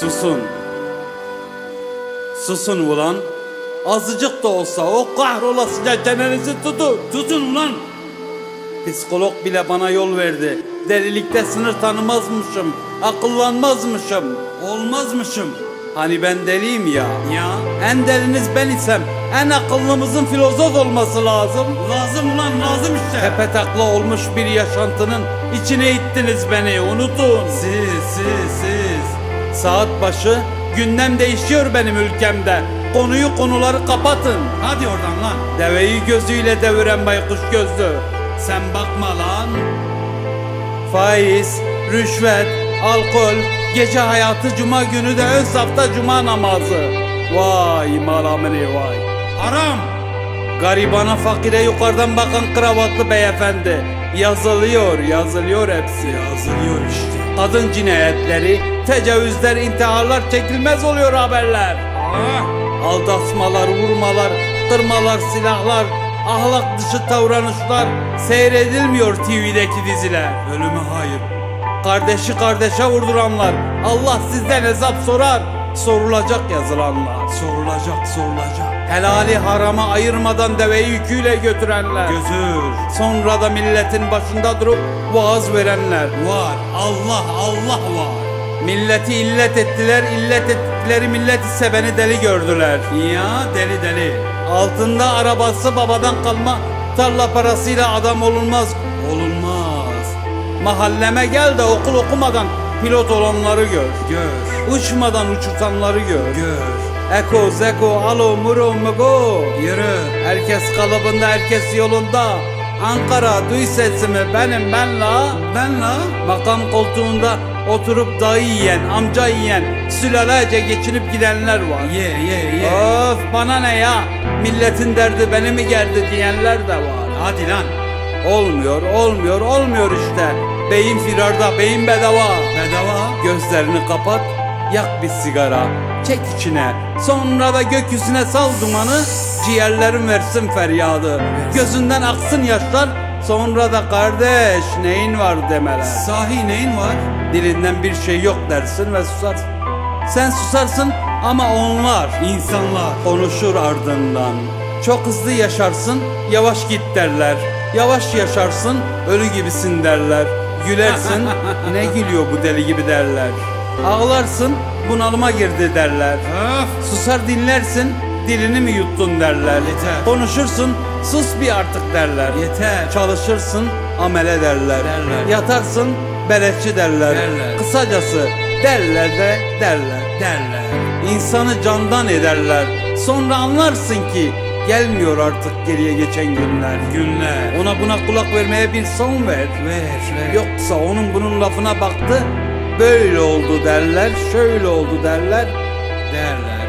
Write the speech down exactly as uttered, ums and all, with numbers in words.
Susun. Susun ulan. Azıcık da olsa o kahrolasıca çenenizi tutun. Tutun ulan. Psikolog bile bana yol verdi. Delilikte sınır tanımazmışım. Akıllanmazmışım. Olmazmışım. Hani ben deliyim ya. Ya. En deliniz ben isem en akıllımızın filozof olması lazım. Lazım ulan, lazım işte. Tepe takla olmuş bir yaşantının içine ittiniz beni, unutun. Siz, siz, siz. Saat başı gündem değişiyor benim ülkemde. Konuyu konuları kapatın. Hadi oradan lan. Deveyi gözüyle deviren baykuş gözlü. Sen bakma lan. Faiz, rüşvet, alkol, gece hayatı, cuma günü de ön safta cuma namazı. Vay malamını vay. Haram. Garibana, fakire yukarıdan bakan kravatlı beyefendi. Yazılıyor, yazılıyor hepsi. Yazılıyor işte. Kadın cinayetleri, tecavüzler, intiharlar çekilmez oluyor haberler. Aa. Aldatmalar, vurmalar, kırmalar, silahlar, ahlak dışı davranışlar seyredilmiyor T V'deki diziler. Ölüme hayır. Kardeşi kardeşe vurduranlar, Allah sizden hesap sorar. Sorulacak yazılanlar. Sorulacak, sorulacak. Helali harama ayırmadan deveyi yüküyle götürenler. Gözür. Sonra da milletin başında durup vaaz verenler. Var. Allah, Allah var. Milleti illet ettiler, illet ettikleri millet ise beni deli gördüler. Ya deli deli. Altında arabası babadan kalma tarla parasıyla adam olunmaz. Olunmaz. Mahalleme gel de okul okumadan pilot olanları gör. Gör. Uçmadan uçurtanları gör. Gör. Eko, zeko, alo, muro, mugo. Yürü. Herkes kalıbında, herkes yolunda. Ankara duy sesimi, benim ben la. Ben la. Makam koltuğunda oturup dayı yiyen, amca yiyen, sülalece geçinip gidenler var. Ye ye ye. Of bana ne ya, milletin derdi beni mi gerdi diyenler de var. Hadi lan. Olmuyor, olmuyor, olmuyor işte. Beyin firarda, beyin bedava. Bedava. Gözlerini kapat, yak bir sigara, çek içine. Sonra da gökyüzüne sal dumanı, ciğerlerin versin feryadı. Gözünden aksın yaşlar, sonra da kardeş neyin var demeler. Sahi neyin var? Dilinden bir şey yok dersin ve susarsın. Sen susarsın ama onlar, insanlar konuşur ardından. Çok hızlı yaşarsın, yavaş git derler. Yavaş yaşarsın, ölü gibisin derler. Gülersin, ne gülüyor bu deli gibi derler. Ağlarsın, bunalıma girdi derler. Susar dinlersin, dilini mi yuttun derler. Yeter. Konuşursun, sus bir artık derler. Yeter. Çalışırsın, amele derler. Derler. Yatarsın, beleşçi derler. Derler. Kısacası derler de derler. Derler. İnsanı candan ederler. Sonra anlarsın ki gelmiyor artık geriye geçen günler. Günler. Ona buna kulak vermeye bir son ver. Ver, ver. Yoksa onun bunun lafına baktı, böyle oldu derler, şöyle oldu derler. Derler.